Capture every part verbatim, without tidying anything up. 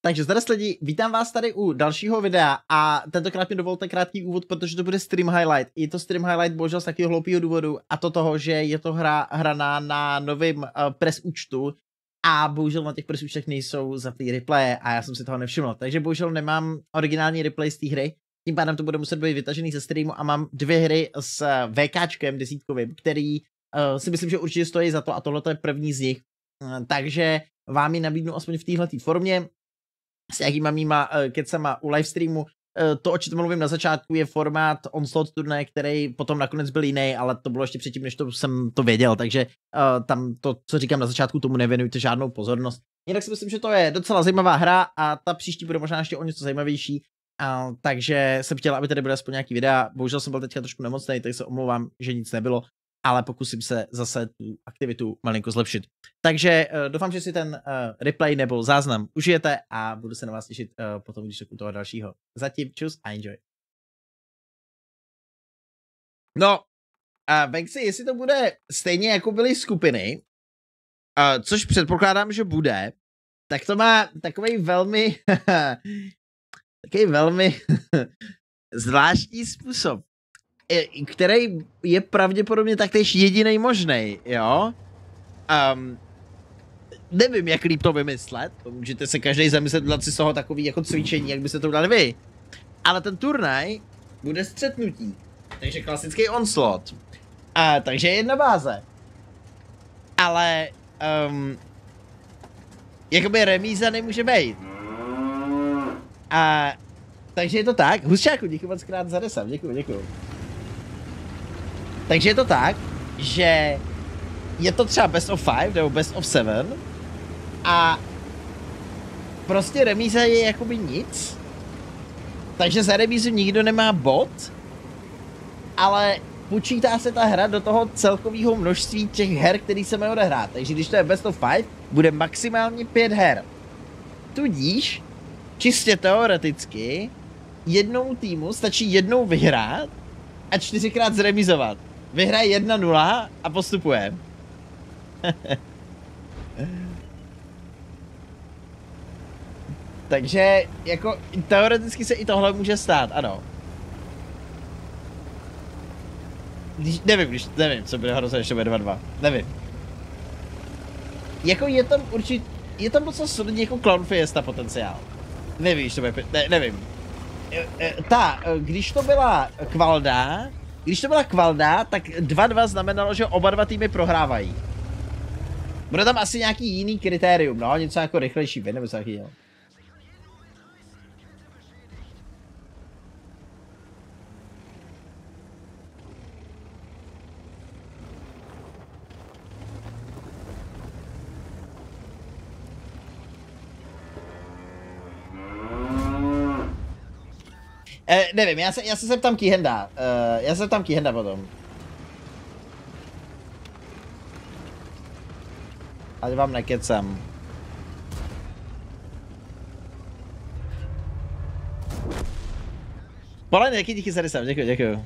Takže zde lidi, vítám vás tady u dalšího videa a tentokrát mi dovolte krátký úvod, protože to bude stream highlight. Je to stream highlight bohužel z takového hloupého důvodu a to toho, že je to hra hraná na novém uh, press účtu a bohužel na těch press účtech nejsou zapnutý replaye a já jsem si toho nevšiml. Takže bohužel nemám originální replay z té hry, tím pádem to bude muset být vytažený ze streamu a mám dvě hry s VKčkem desítkovým, který uh, si myslím, že určitě stojí za to a tohle je první z nich. Uh, takže vám ji nabídnu aspoň v téhleté formě. S nějakýma mýma uh, kecama u livestreamu. Uh, to, o čem mluvím na začátku, je formát Onslaught turné, který potom nakonec byl jiný, ale to bylo ještě předtím, než to jsem to věděl, takže uh, tam to, co říkám na začátku, tomu nevěnujte žádnou pozornost. Jinak si myslím, že to je docela zajímavá hra a ta příští bude možná ještě o něco zajímavější, uh, takže jsem chtěl, aby tady bude aspoň nějaký videa. Bohužel jsem byl teďka trošku nemocný, tak se omlouvám, že nic nebylo, ale pokusím se zase tu aktivitu malinko zlepšit. Takže uh, doufám, že si ten uh, replay nebo záznam užijete a budu se na vás těšit uh, potom, když u toho dalšího. Zatím čus a enjoy. No, a uh, si, jestli to bude stejně jako byly skupiny, uh, což předpokládám, že bude, tak to má takový velmi takový velmi zvláštní způsob, který je pravděpodobně taktéž jedinej možný, jo? Um, nevím, jak líp to vymyslet, to můžete se každý zamyslet, dát si z toho takový jako cvičení, jak byste to udělali vy. Ale ten turnaj bude střetnutí, takže klasický onslaught. A, takže jedna báze. Ale, um, jakoby remíza nemůže být. A, takže je to tak, Husčáku, děkuji moc krát za desam, děkuji, děkuji. Takže je to tak, že je to třeba best of five nebo best of seven a prostě remíza je jakoby nic, takže za remízu nikdo nemá bod, ale počítá se ta hra do toho celkového množství těch her, který se mají odehrát. Takže když to je best of five, bude maximálně pět her. Tudíž, čistě teoreticky, jednou týmu stačí jednou vyhrát a čtyřikrát zremizovat. Vyhraje jedna nula a postupuje. Takže jako teoreticky se i tohle může stát, ano. Když, nevím, když, nevím, co bude hrozně, ještě bude dva dva. Nevím. Jako je tam určitě, je tam docela solidní jako Clown Fiesta potenciál. Nevím, to bude, ne, nevím. Ta, když to byla Kvalda, když to byla Kvalda, tak dva dva znamenalo, že oba dva týmy prohrávají. Bude tam asi nějaký jiný kritérium, no, něco jako rychlejší vin, nebo co takového. Eh, nevím, já se, já se zeptám Keyhanda, uh, já se zeptám Keyhanda potom. Ať vám nekecám. Polen, jaký díky za desem, děkuji, děkuji.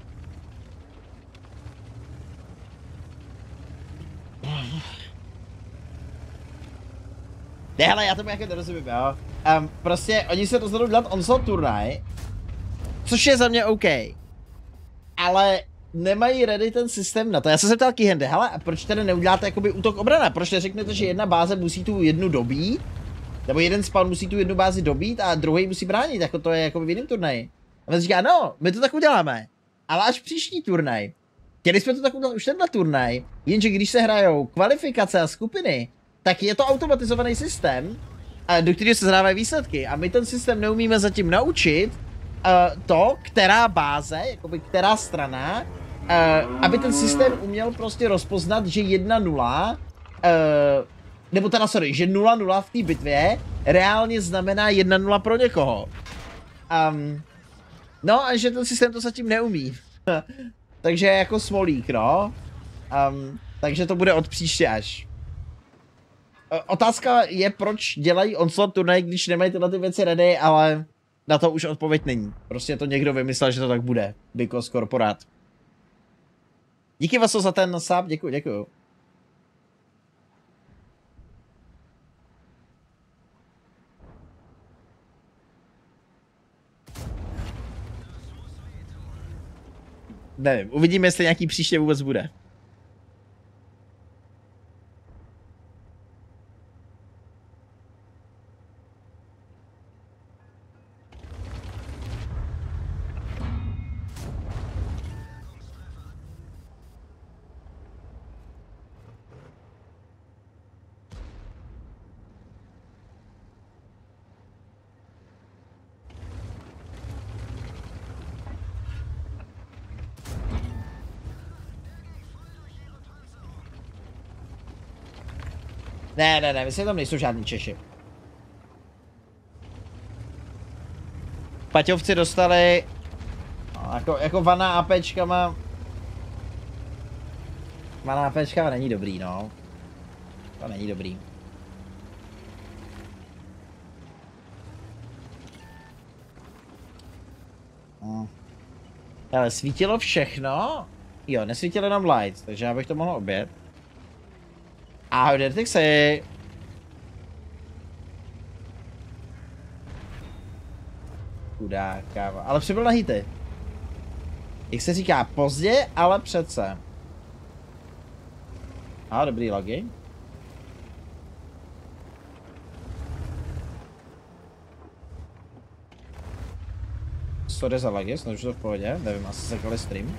Ne, hele, já tomu jako nerozumím, jo. Um, prostě oni se rozhodnou dělat onslaught turnaj, což je za mě OK. Ale nemají ready ten systém na to. Já jsem se ptal Keyhande, hele, a proč tady neuděláte jakoby útok obrana? Proč neřeknete, že jedna báze musí tu jednu dobít? Nebo jeden spawn musí tu jednu bázi dobít a druhý musí bránit, jako to je jako v jiném turnaji. A on říká, no, my to tak uděláme. Ale až příští turnaj. Chtěli jsme to tak udělat už tenhle turnaj, jenže když se hrajou kvalifikace a skupiny, tak je to automatizovaný systém, do kterého se zahrávají výsledky. A my ten systém neumíme zatím naučit, Uh, to, která báze, jakoby která strana, uh, aby ten systém uměl prostě rozpoznat, že jedna nula, uh, nebo teda sorry, že nula nula v té bitvě reálně znamená jedna nula pro někoho. Um, no a že ten systém to zatím neumí. Takže jako smolík, no. Um, takže to bude od příště až. Uh, otázka je, proč dělají onslaught turnaj, když nemají tyhle ty věci ready, ale na to už odpověď není. Prostě to někdo vymyslel, že to tak bude. Bikos korporát. Díky Vaso za ten sub, děkuji, děkuji. Nevím, uvidíme, jestli nějaký příště vůbec bude. Ne, ne, ne, myslím, že tam nejsou žádní Češi. Paťovci dostali no, jako, jako vana APčkama. Vana APčkama není dobrý, no. To není dobrý. Hm. Ale svítilo všechno? Jo, nesvítilo jenom lights, takže já bych to mohl obět. Ahoj, Dertixy. Chudák, káva. Ale přibyl na hity. Jak se říká, pozdě, ale přece. A dobrý logy. Sorry za logy, snad už to v pohodě. Nevím, asi sekali stream.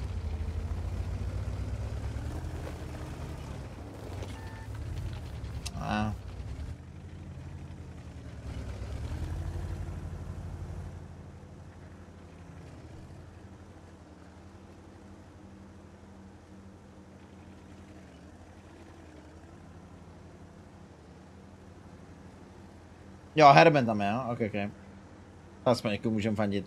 A. Jo, Herben tam je, jo? Ok, ok. Aspoň někomu můžeme fandit.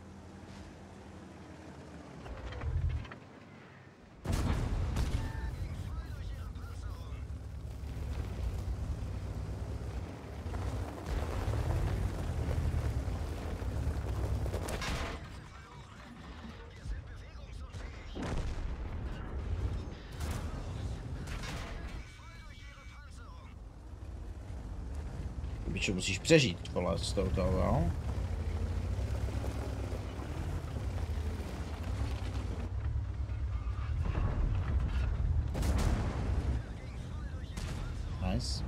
Bičo, musíš přežít, vole, s touto, jo? Nice.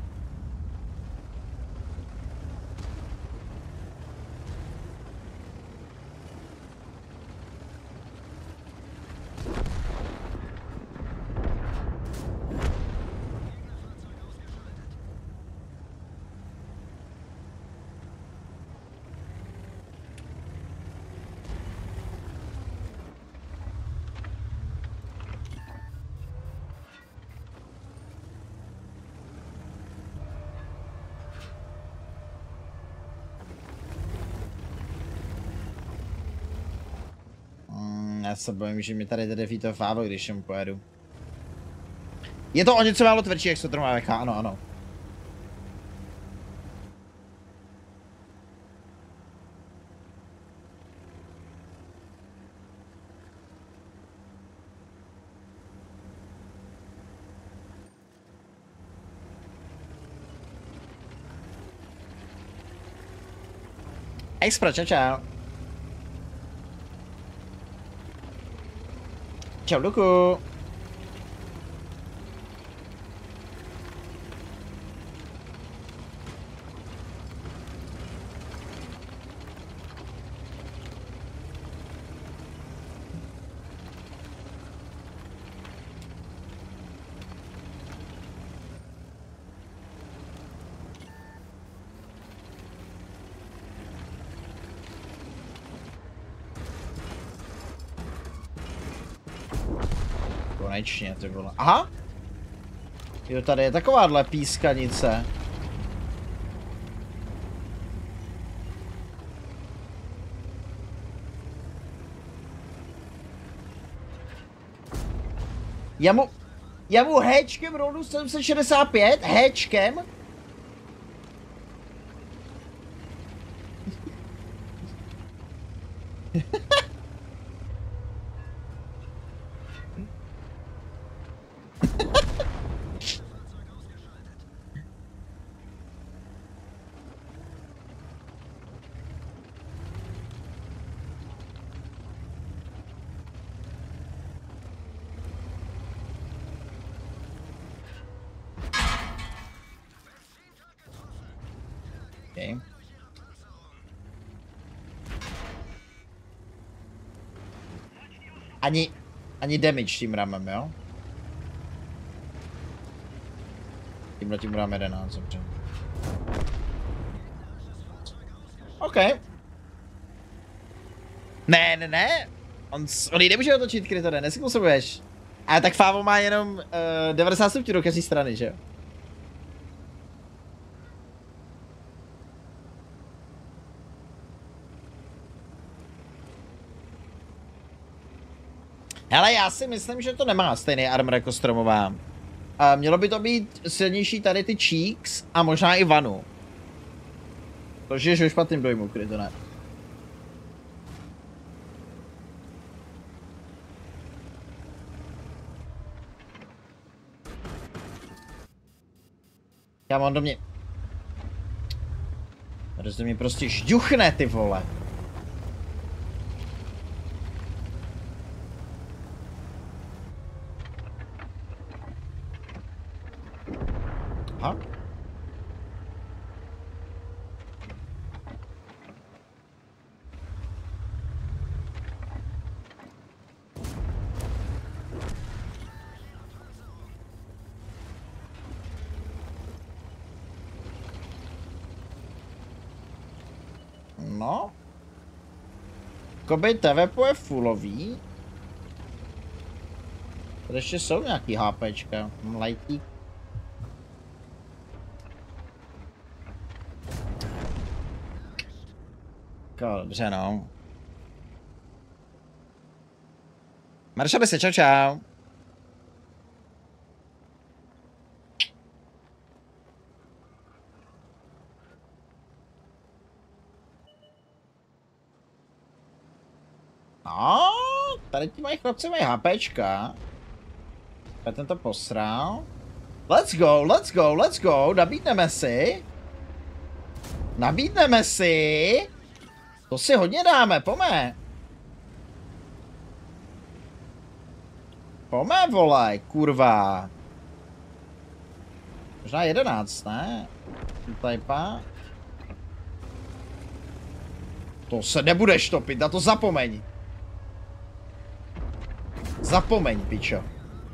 Já se bojím, že mi tady jde defeatofávo, když jim pojedu. Je to o něco málo tvrdší, jak se to má V K, ano, ano. Expro, čau, čau. Čau, Luku. Konečně, ty vole. Aha! Jo, tady je takováhle pískanice. Já mu... Já mu hatchkem rolnu sedm set šedesát pět? Hatchkem? Okay. Ani, ani damage tím ramem, jo? Tímhle tím dáme jedenáct, dobře. OK. Ne, ne, ne. On, on ji nemůže otočit, Krytore, nesklusuješ. A tak Fávo má jenom uh, devadesát stupňů do každé strany, že jo? Hele, já si myslím, že to nemá stejný armor jako stromová. Uh, mělo by to být silnější tady ty cheeks a možná i vanu. To žiješ ve špatným dojmu, Krytone. Já mám do mě... Protože mě prostě žďuchne, ty vole. Aha. No. Koby T V P je fullový. Tady ještě jsou nějaký HPčka. Mlajtík. Dobře, no. Maršali se, čau, čau. No, tady ti mají chlapci mají HPčka. Já ten to posral. Let's go, let's go, let's go. Nabídneme si. Nabídneme si. To si hodně dáme, pome. Pome, vole, kurva. Možná jedenáct, ne? Typa. To se nebudeš topit, na to zapomeň. Zapomeň, pičo.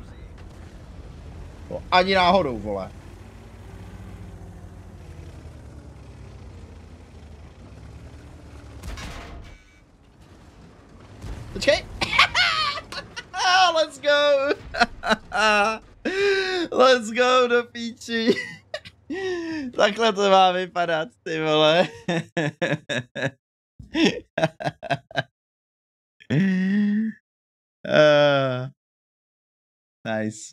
To ani náhodou, vole. Počkej. Let's go. Let's go do píči. Takhle to má vypadat, ty vole. uh, nice.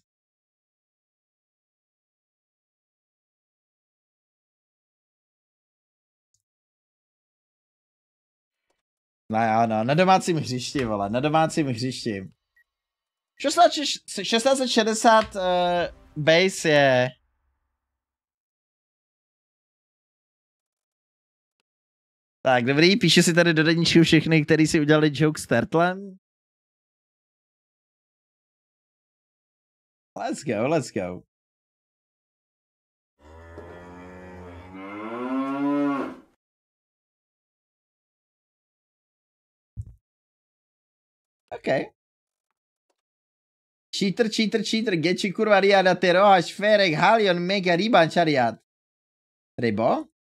No jo, no, na domácím hřišti, vole, na domácím hřišti. šestnáct set šedesát uh, base je... Tak, dobrý, píše si tady do deníčku všechny, který si udělali joke s Turtlem. Let's go, let's go. OK. Cheater, cheater, cheater, Geči, kurva, riada, ty rohaš, Ferek, Halion, Mega, Riban, Chariat. Rybo?